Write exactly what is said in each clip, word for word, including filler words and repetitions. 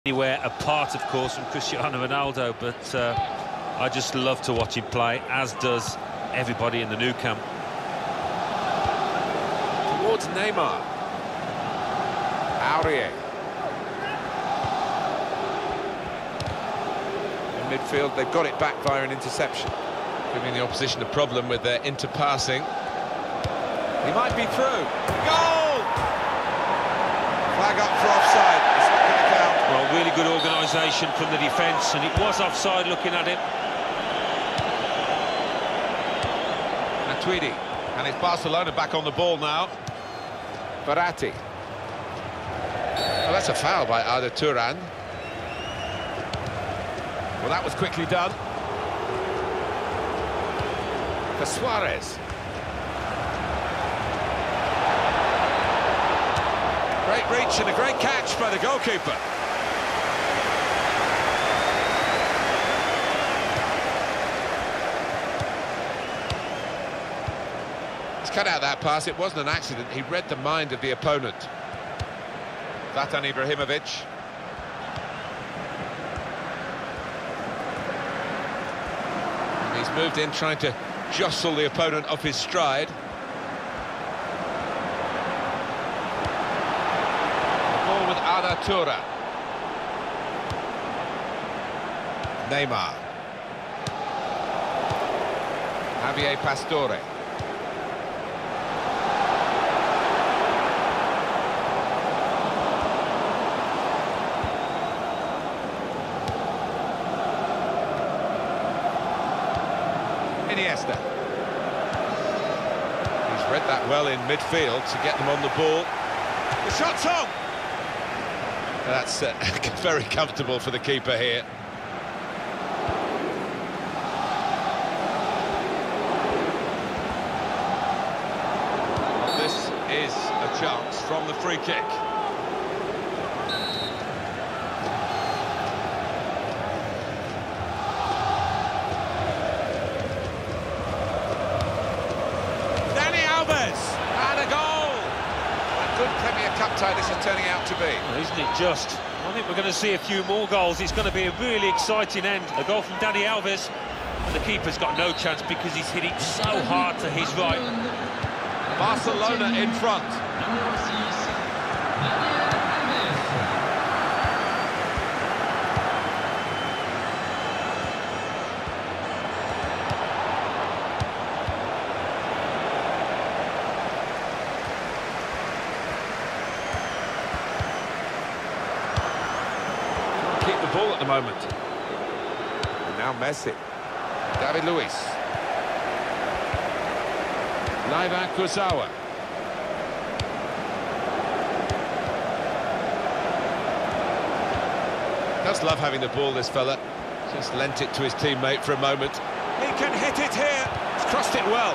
Anywhere apart, of course, from Cristiano Ronaldo, but uh, I just love to watch him play, as does everybody in the Nou Camp. Towards Neymar. Aurier. In midfield, they've got it back via an interception. Giving the opposition a problem with their interpassing. He might be through. Goal! Flag up for offside. It's not going to count. Well, really good organisation from the defence, and it was offside looking at him. Matuidi, and it's Barcelona back on the ball now. Verratti. Well, that's a foul by Arda Turan. Well, that was quickly done. For Suarez. Great reach and a great catch by the goalkeeper. He's cut out that pass. It wasn't an accident. He read the mind of the opponent. Zlatan Ibrahimovic. And he's moved in trying to jostle the opponent off his stride. With Arda Turan. Neymar. Javier Pastore. Iniesta. He's read that well in midfield to get them on the ball. The shot's on! That's uh, very comfortable for the keeper here. This is a chance from the free kick. Dani Alves! And a goal! A good Premier Cup tie this is turning out to be. Well, isn't it just? I think we're going to see a few more goals. It's going to be a really exciting end. A goal from Dani Alves, and the keeper's got no chance because he's hit it so hard to his right. Barcelona in front. Keep the ball at the moment. And now Messi. David Luiz. Leiva Kurzawa. Does love having the ball, this fella. Just lent it to his teammate for a moment. He can hit it here. He's crossed it well.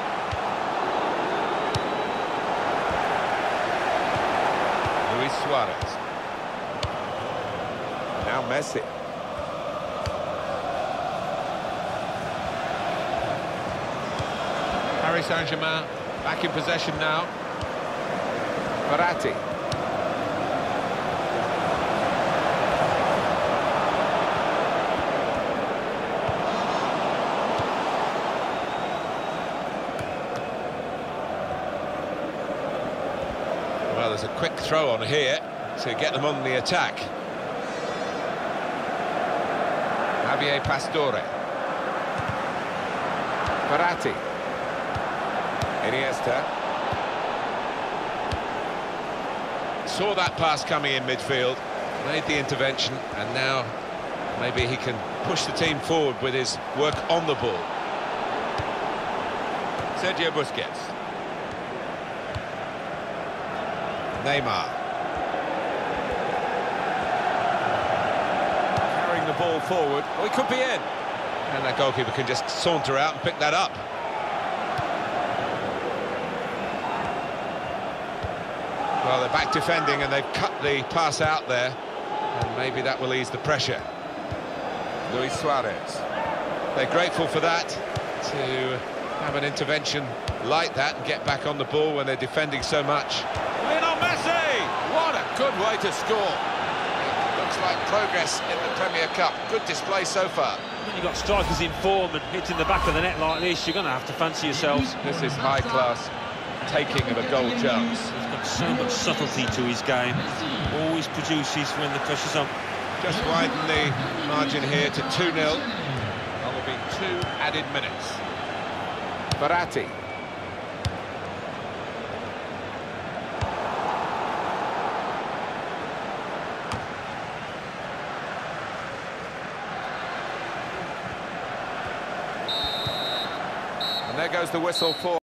Luis Suarez. Now Messi. Paris Saint-Germain back in possession now. Verratti. Well, there's a quick throw on here to get them on the attack. Javier Pastore. Verratti. Iniesta. Saw that pass coming in midfield, made the intervention, and now maybe he can push the team forward with his work on the ball. Sergio Busquets. Neymar. Carrying the ball forward. Oh, he could be in. And that goalkeeper can just saunter out and pick that up. Well, they're back defending and they've cut the pass out there. And maybe that will ease the pressure. Luis Suarez. They're grateful for that, to have an intervention like that and get back on the ball when they're defending so much. Lionel Messi! What a good way to score. looks like progress in the Premier Cup. Good display so far. When you've got strikers in form and hitting the back of the net like this, you're going to have to fancy yourselves. This is high-class taking of a goal chance. He's got so much subtlety to his game. Always produces when the pressure's on. Just widen the margin here to two nil. That will be two added minutes. Verratti. And there goes the whistle for